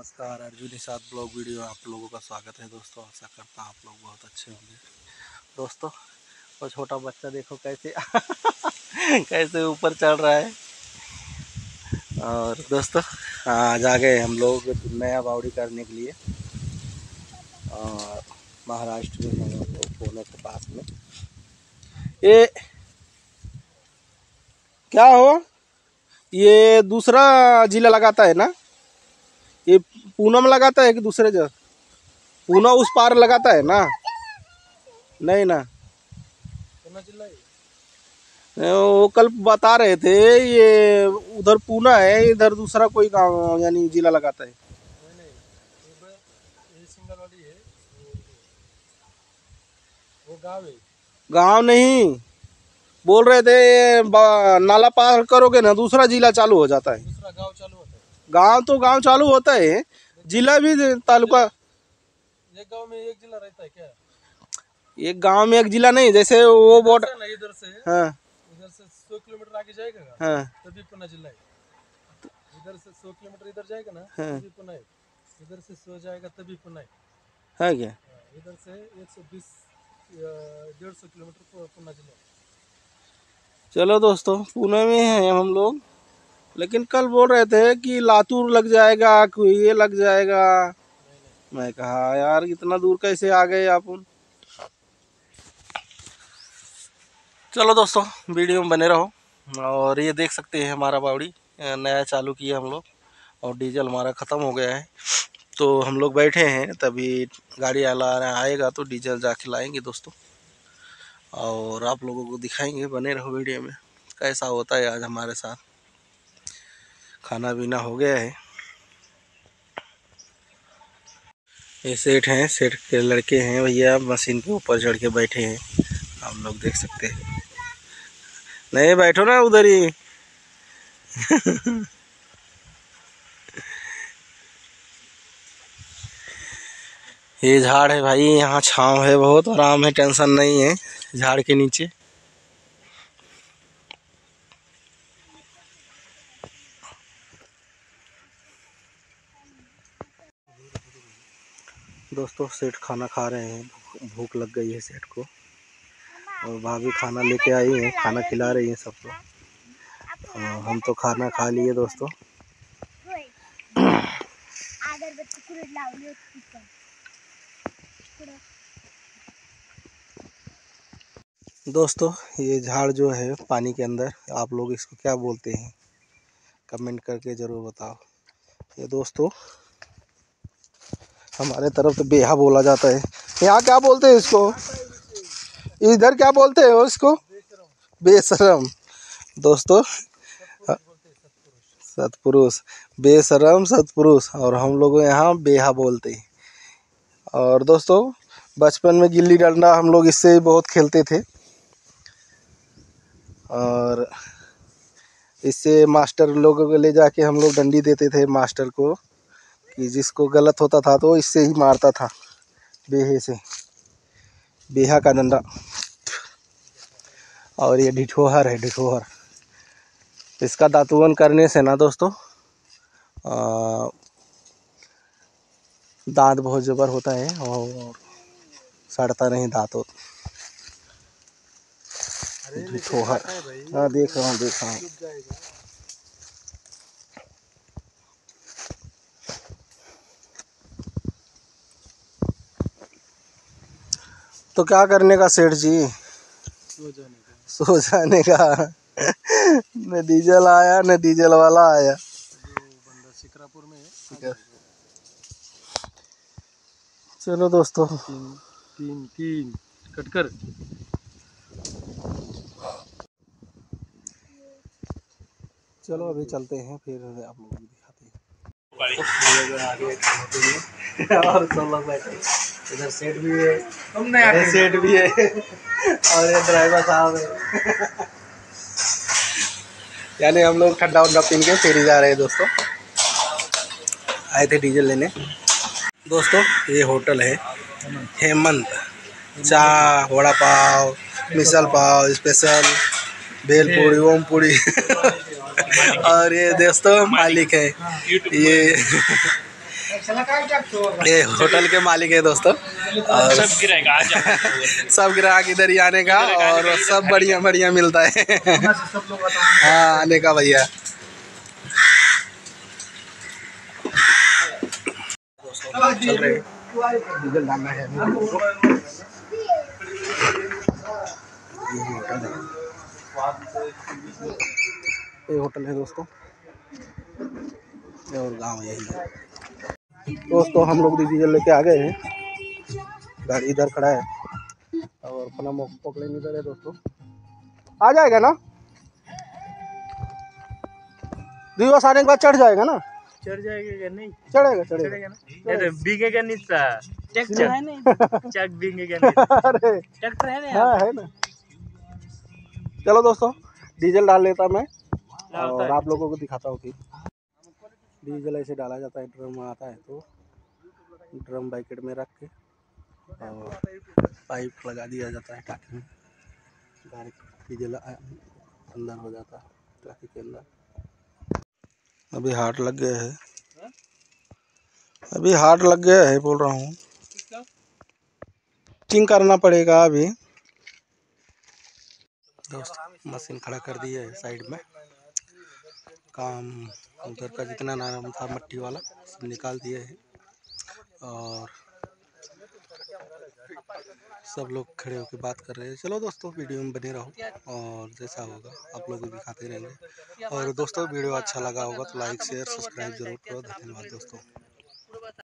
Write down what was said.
नमस्कार, Arjun Nishad blog video में आप लोगों का स्वागत है दोस्तों। आशा करता हूँ आप लोग बहुत अच्छे होंगे दोस्तों। और छोटा बच्चा देखो कैसे कैसे ऊपर चढ़ रहा है। और दोस्तों आज आ गए हम लोग नया बावड़ी करने के लिए, और महाराष्ट्र में हम लोग पुणे के पास में। ये क्या हो, ये दूसरा जिला लगाता है ना? ये पूना में लगाता है कि दूसरे जगह? पूना उस पार लगाता है ना? नहीं ना, वो कल बता रहे थे ये उधर पूना है, इधर दूसरा कोई गांव यानी जिला लगाता है। वो गाँव है। गांव नहीं, बोल रहे थे नाला पार करोगे ना दूसरा जिला चालू हो जाता है। दूसरा गांव चालू होता है। गांव तो गांव चालू होता है, जिला भी तालुका। एक गांव में एक जिला रहता है क्या? एक गांव में एक जिला नहीं, जैसे वो बोट इधर से हाँ इधर से 100 किलोमीटर आगे जाएगा हाँ तभी पुणे जिला है। इधर से 100 किलोमीटर इधर जाएगा ना हाँ। तभी पुणे है। इधर से 100 जाएगा तभी पुणे है क्या? इधर से 120 150 किलोमीटर पुणे जिला। चलो दोस्तों, पुणे में हैं हम लोग, लेकिन कल बोल रहे थे कि लातूर लग जाएगा, कोई ये लग जाएगा। मैं कहा यार इतना दूर कैसे आ गए आप। चलो दोस्तों, वीडियो में बने रहो। और ये देख सकते हैं हमारा बावड़ी नया चालू किया हम लोग, और डीजल हमारा ख़त्म हो गया है, तो हम लोग बैठे हैं। तभी गाड़ी वाला आएगा तो डीजल जाके लाएंगे दोस्तों, और आप लोगों को दिखाएंगे। बने रहो वीडियो में, कैसा होता है आज हमारे साथ। खाना पीना हो गया है। ये सेठ हैं, सेठ के लड़के हैं भैया, मशीन के ऊपर चढ़ के बैठे हैं, हम लोग देख सकते हैं। नहीं बैठो ना उधर ही ये झाड़ है भाई, यहाँ छांव है, बहुत आराम है, टेंशन नहीं है झाड़ के नीचे। दोस्तों सेठ खाना खा रहे हैं, भूख लग गई है सेठ को, और भाभी खाना लेके आई हैं, खाना खिला रही हैं सबको। हम तो खाना खा लिए दोस्तों। दोस्तों ये झाड़ जो है पानी के अंदर, आप लोग इसको क्या बोलते हैं कमेंट करके ज़रूर बताओ। ये दोस्तों हमारे तरफ तो बेहा बोला जाता है, यहाँ क्या बोलते हैं इसको? इधर क्या बोलते हैं इसको? बेशरम दोस्तों, सतपुरुष, बेशरम सतपुरुष, और हम लोग यहाँ बेहा बोलते हैं। और दोस्तों बचपन में गिल्ली डंडा हम लोग इससे बहुत खेलते थे, और इससे मास्टर लोगों को ले जाके हम लोग डंडी देते थे मास्टर को, कि जिसको गलत होता था तो इससे ही मारता था, बेहे से, बेहा का डंडा। और ये ढिठोहर है, ढिठोहर, इसका दातुवन करने से ना दोस्तों दांत बहुत ज़बर होता है और सड़ता नहीं दांत। ढिठोहर, हाँ देख रहा हूँ। तो क्या करने का सेठ जी? सो जाने का न डीजल आया न डीजल वाला आया। बंदा शिक्रापुर में है। चलो दोस्तों, तीन कटकर चलो अभी चलते हैं, फिर आप लोगों को दिखाते हैं। आगे खाने के लिए और सब लोग बैठे, इधर सेठ भी है, सेठ भी है और ये ड्राइवर साहब है। यानी हम लोग ठंडा उंडा पीन के फिर जा रहे हैं दोस्तों। आए थे डीजल लेने दोस्तों। ये होटल है हेमंत, चाय, वड़ा पाव, मिसल पाव, स्पेशल भेलपूरी, ओम पूरी और ये दोस्तों मालिक है, ये ये होटल के मालिक है दोस्तों, और सब गिरेगा आज सब ग्राहक इधर ही आने का, और सब बढ़िया बढ़िया मिलता है। हाँ, आने का भैया। चल रहे डीजल डालना है। ये होटल है दोस्तों, और गांव यही है दोस्तों। हम लोग डीजल लेके आ गए हैं, गाड़ी इधर खड़ा है और अपना पकड़े इधर है दोस्तों। आ जाएगा ना दिवस आने के बाद, चढ़ जाएगा ना? चढ़ जाएगा क्या? नहीं चढ़ेगा चढ़ेगा ना, ये तो बिगेगा नहीं सा ट्रैक्टर है नहीं, चक बिगेगा नहीं। अरे ट्रैक्टर है ना, हाँ है ना। चलो दोस्तों, डीजल डाल लेता मैं और आप लोगों को दिखाता हूँ कि डीजल ऐसे डाला जाता है। ड्रम आता है तो ड्रम बैकेट में रख के और पाइप लगा दिया जाता है टाँकी में, डायरेक्ट डीजल अंदर हो जाता है टाँकी के अंदर। अभी हार्ट लग गया है, अभी हार्ट लग गया है बोल रहा हूँ, टिंग करना पड़ेगा अभी। दोस्त मशीन खड़ा कर दिया है साइड में, काम उधर का जितना नाम था मट्टी वाला सब निकाल दिए हैं, और सब लोग खड़े होकर बात कर रहे हैं। चलो दोस्तों, वीडियो में बने रहो और जैसा होगा आप लोगों को दिखाते रहेंगे। और दोस्तों, वीडियो अच्छा लगा होगा तो लाइक शेयर सब्सक्राइब जरूर करो। धन्यवाद दोस्तों।